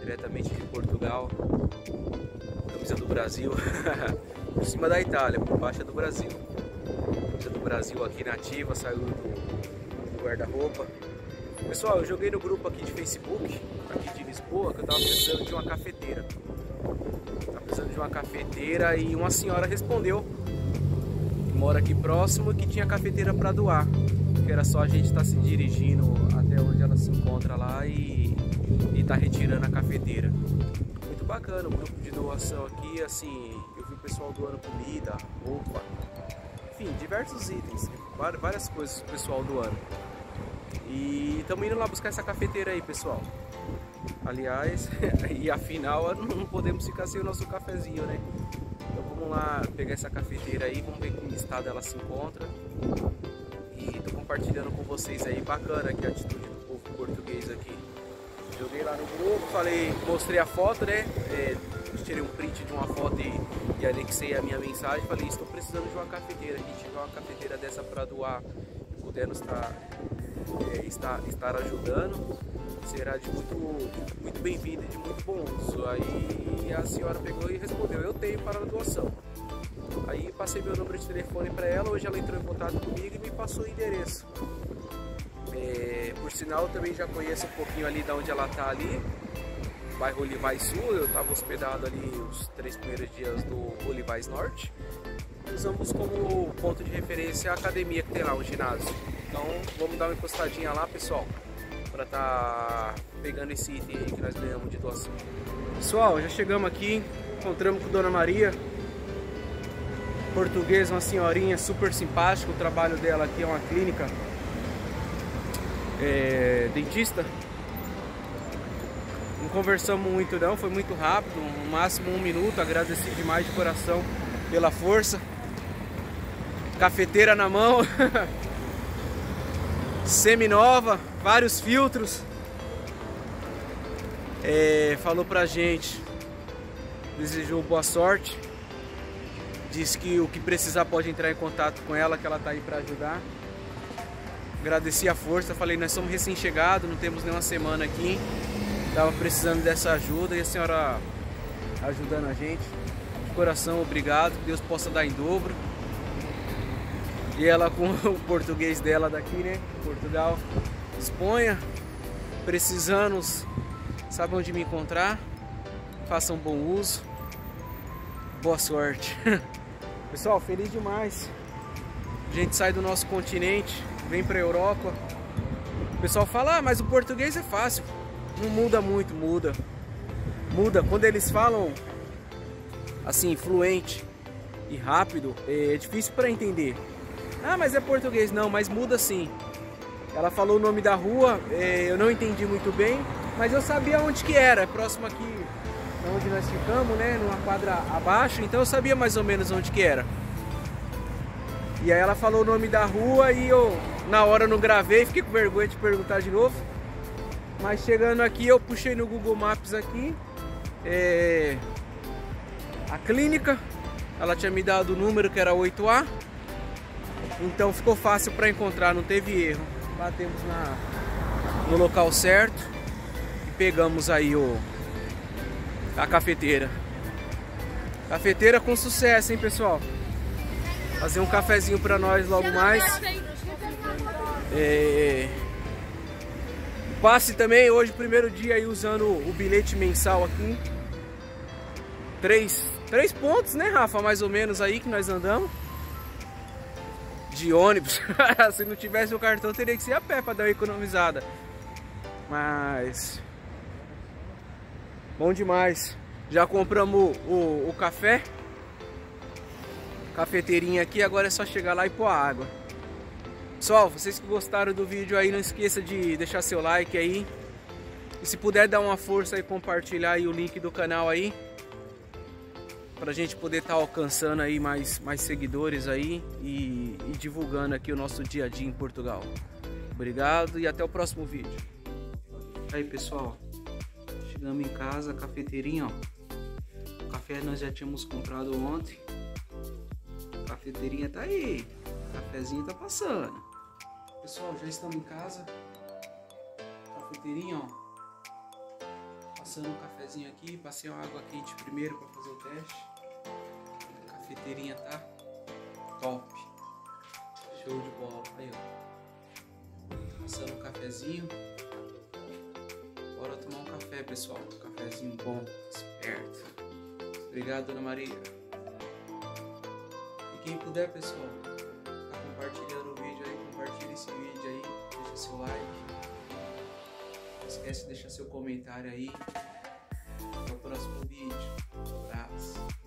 diretamente de Portugal. Camisa do Brasil, por cima da Itália, por baixo é do Brasil. Camisa do Brasil aqui nativa, saiu do guarda-roupa. Pessoal, eu joguei no grupo aqui de Facebook, aqui de Lisboa, que eu tava precisando de uma cafeteira. Tava precisando de uma cafeteira e uma senhora respondeu, que mora aqui próximo, que tinha cafeteira para doar. Que era só a gente estar se dirigindo até onde ela se encontra lá e tá retirando a cafeteira. Muito bacana o grupo de doação aqui, assim, eu vi o pessoal doando comida, roupa, enfim, diversos itens, várias coisas o pessoal doando. E estamos indo lá buscar essa cafeteira aí, pessoal. Aliás, e afinal não podemos ficar sem o nosso cafezinho, né? Então vamos lá pegar essa cafeteira aí, vamos ver em que estado ela se encontra. E tô compartilhando com vocês aí, bacana aqui a atitude do povo português aqui. Joguei lá no grupo, mostrei a foto, né? Tirei um print de uma foto e anexei a minha mensagem. Falei, estou precisando de uma cafeteira. A gente tiver uma cafeteira dessa para doar, pudermos estar ajudando, será de muito bem-vindo e de muito bom uso. Aí a senhora pegou e respondeu, eu tenho para a doação. Aí passei meu número de telefone para ela, hoje ela entrou em contato comigo e me passou o endereço. Por sinal, eu também já conheço um pouquinho ali de onde ela está ali, bairro Olivais Sul. Eu estava hospedado ali os 3 primeiros dias do Olivais Norte. Usamos como ponto de referência a academia que tem lá, o ginásio. Então vamos dar uma encostadinha lá, pessoal, para estar pegando esse item aí que nós ganhamos de doação. Pessoal, já chegamos aqui, encontramos com Dona Maria, portuguesa, uma senhorinha super simpática. O trabalho dela aqui é uma clínica dentista. Não conversamos muito não, foi muito rápido, no máximo 1 minuto. Agradeci demais de coração pela força. Cafeteira na mão, semi-nova, vários filtros. Falou pra gente, desejou boa sorte, disse que o que precisar pode entrar em contato com ela, que ela tá aí pra ajudar. Agradeci a força, falei, nós somos recém-chegados, não temos nenhuma semana aqui, tava precisando dessa ajuda e a senhora ajudando a gente. De coração, obrigado, que Deus possa dar em dobro. E ela com o português dela daqui, né, Portugal, disponha, precisando, sabe onde me encontrar, façam bom uso, boa sorte. Pessoal, feliz demais, a gente sai do nosso continente, vem para a Europa. O pessoal fala, mas o português é fácil. Não muda muito, muda. Quando eles falam assim, fluente e rápido, é difícil para entender. Ah, mas é português. Não, mas muda sim. Ela falou o nome da rua, eu não entendi muito bem, mas eu sabia onde que era, próximo aqui onde nós ficamos, né, numa quadra abaixo, então eu sabia mais ou menos onde que era. E aí ela falou o nome da rua e eu, na hora, não gravei, fiquei com vergonha de perguntar de novo. Mas chegando aqui, eu puxei no Google Maps aqui, a clínica, ela tinha me dado o número que era 8A, então ficou fácil para encontrar, não teve erro. Batemos no local certo e pegamos aí a cafeteira. Cafeteira com sucesso, hein, pessoal? Fazer um cafezinho para nós logo mais. Passe também hoje, primeiro dia aí usando o bilhete mensal aqui. 3 pontos, né, Rafa? Mais ou menos aí que nós andamos. De ônibus. Se não tivesse o cartão, teria que ser a pé para dar uma economizada. Mas bom demais. Já compramos o café. Cafeteirinha aqui, agora é só chegar lá e pôr a água. Pessoal, vocês que gostaram do vídeo aí, não esqueça de deixar seu like aí. E se puder dar uma força aí, compartilhar aí o link do canal aí, pra gente poder estar alcançando aí mais seguidores aí e divulgando aqui o nosso dia a dia em Portugal. Obrigado e até o próximo vídeo. Aí, pessoal, chegamos em casa, a cafeteirinha, ó. O café nós já tínhamos comprado ontem. A cafeteirinha tá aí, o cafezinho tá passando. Pessoal, já estamos em casa. A cafeteirinha, ó, Passando um cafezinho aqui, passei uma água quente primeiro para fazer o teste. A cafeteirinha tá top. Show de bola. Aí, ó. Passando um cafezinho. Bora tomar um café, pessoal. Um cafezinho bom, esperto. Obrigado, Dona Maria. E quem puder, pessoal, tá compartilhando o vídeo aí, compartilha esse vídeo aí, deixa seu like. Não esquece de deixar seu comentário aí. Até o próximo vídeo. Um abraço.